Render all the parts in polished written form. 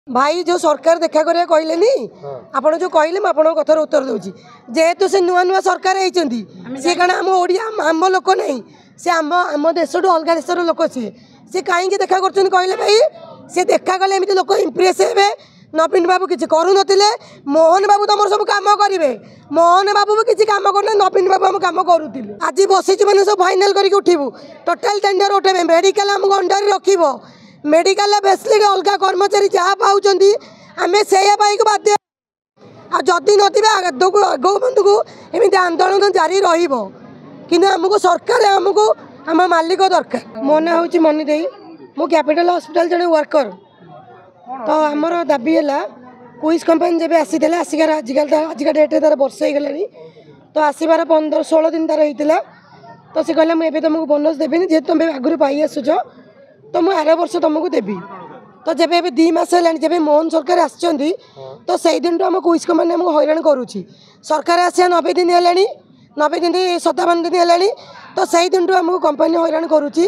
भाई जो सरकार देखा करिया कहले नी आपण जो कहले म आपण कथार उत्तर दउची जेहेतु से नुआ नुआ सरकार होइचंदी से कण हम ओडिया हम लोक नहीं से हम देशटू अलग देशर लोक से कहीं देखा कर कहले भाई से देखा गले एमती लोक इम्प्रेस हे नवीन बाबू किसी करू नथिले मोहन बाबू तुम सब काम करेंगे मोहन बाबू भी किसी काम करना नवीन बाबू हम काम करूँ आज बसी मैंने सब फाइनाल करके उठू टोटाल टेंडर उठे मेडिकल आमको अंडर रखिब मेडिकल बेसिक अलग कर्मचारी जहाँ पाँच आम से बाध्य आदि नथिबे आगो बंधु को एमती आंदोलन जारी रमको सरकार आमको आम मालिक दरकार मो ना हूँ मनी दे मु कैपिटल हॉस्पिटल जड़े वर्कर तो आमर दाबी है क्विज कंपनी जब आसी आसिकार आजिका डेट्रे तार वर्ष हो गलानी तो आसबार 15-16 दिन तार होता तो सी कहला मुझे तुमको बोनस देवी जेहतु तुम आगुरी पाई आसुच तो मुझे आर वर्ष तुमको देवी तो जब 2 मास है जब मोहन सरकार आसछंती तो से दिन आम क्विज कंपनी आमको हैरान करुच्ची सरकार आसिया 90 दिन है 90 दिन 57 दिन है तो से दिन आमको कंपनी हैरान करुच्ची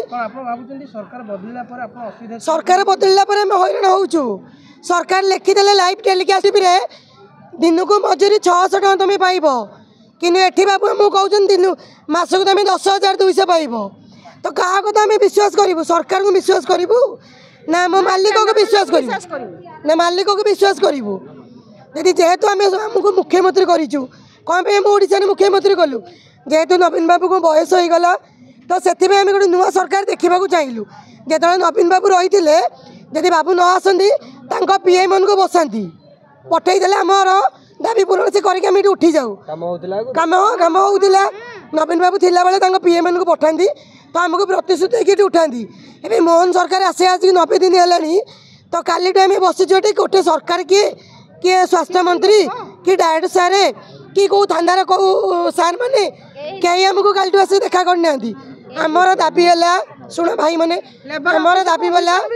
सरकार बदलला पर आम हैरान होचु सरकार लिखिदे लाइव टेलीकास्ट दिन को मजूरी 600 टका तुम पाइब कि बाबू आमको कहते दिन मासक तुम 10,200 पाइब तो क्या कथा आम विश्वास करूँ सरकार को विश्वास करूँ ना आम मालिक को विश्वास करूँ ना मालिक को विश्वास करूँ यदि जेहेतु आम आमको मुख्यमंत्री करूँ कौन आम ओडिशा मुख्यमंत्री कलु जेहेतु नवीन बाबू को बयस हो गला तो से आम गोटे नुआ सरकार देखा चाहलु जो नवीन बाबू रही जदि बाबू न आसती पीएम मन को बसाती पठेदेले आमर दाबी पूरण से करके उठी जाऊ काम होता नवीन बाबू थिला बेले पीएम मन को पठाती तो आमको प्रतिश्रुति देखिए उठाती ए मोहन सरकार आसे आज 90 दिन है तो काली आम बसीचु गोटे सरकार किए स्वास्थ्य मंत्री कि डायरेक्टर सारे कि कौ थानार कौ सार मैंने कहीं आमको काली आस देखा करना आमर दाबी है शुण भाई मैंने आमर दाबी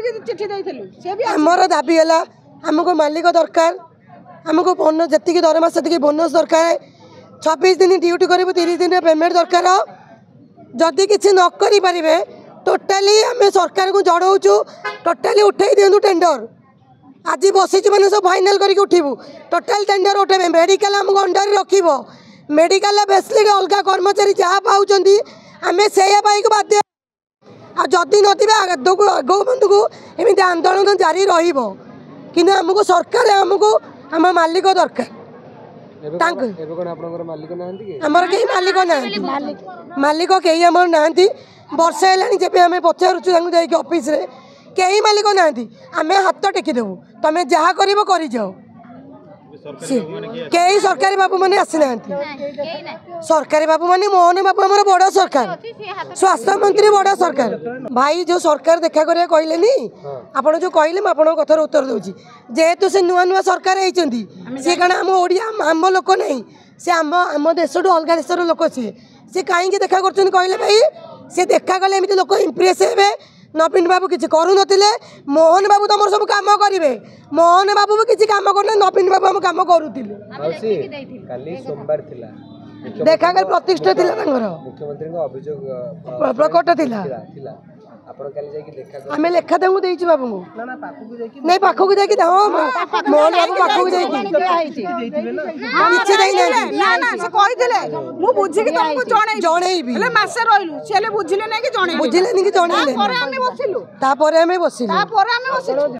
आमर दाबी है आमको मालिक दरकार आमको बोनस जी दरमा से बोनस दरकार 26 दिन ड्यूटी करूँ 30 दिन पेमेंट दरकार जदि किसी न करें टोटाली आम सरकार को जड़ाऊँ टोटाली उठे दिंतु टेंडर आज बसी मैंने सब फाइनाल करके उठू टोटाल टेंडर उठे मेडिकल आमको अंडर रखिब मेडिकल बेसिक अलग कर्मचारी जहाँ पाँच आम से बाध्य आदि नथिबे आगो बंधु को एमती आंदोलन जारी रमको सरकार आमको आम मालिक दरकार आमर कहीं मालिक ना मालिक कहीं आम ना वर्ष है जब आम पचारूँ जाकि ऑफिस रे कहीं मालिक ना आम हाथ टेकीदेबू तुम जहाँ कर जाओ कई सरकारी बाबू मैंने आसी ना सरकारी बाबू मैंने मोहन बाबू आम बड़ सरकार स्वास्थ्य मंत्री बड़ सरकार भाई जो सरकार देखा करिया कहले नी आपण जो कहले म आपण कथार उत्तर दउची जेहेतु से नुआ नुआ सरकार होइचंती से कण हम ओडिया हम लोक नहीं से हम देशटू अलग देशर लोक से कहीं देखा कर कहले भाई से देखा गले एमती लोक इम्प्रेस हे नवीन बाबू किसी करू नथिले मोहन बाबू तुम सब काम करेंगे मोहन बाबू भी किसी काम करना नवीन बाबू हम काम करूँ देखा कर प्रतिष्ठा थिला मुख्यमंत्री प्रकट थिला आम लेखा देंगे देचु बाबू नहीं पाखक जाकि मोहन बाबू पाखक बुझिले नहीं कि जन बसिलु